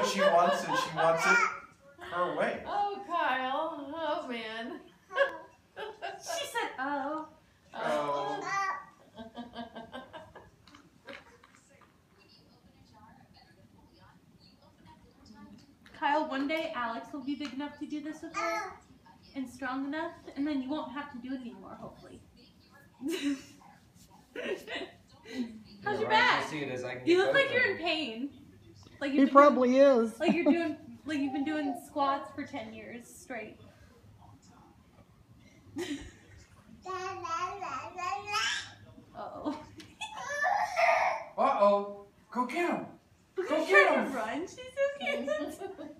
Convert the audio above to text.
she wants it. She wants it her way. Oh, Kyle. Oh, man. She said, oh. Oh. Kyle, one day Alex will be big enough to do this with her and strong enough, and then you won't have to do it anymore, hopefully. How's your back? You look like you're in pain. Like He probably is. Like you've been doing squats for 10 years straight. Uh-oh. Uh-oh. Go get him. Look at her run. She's so cute.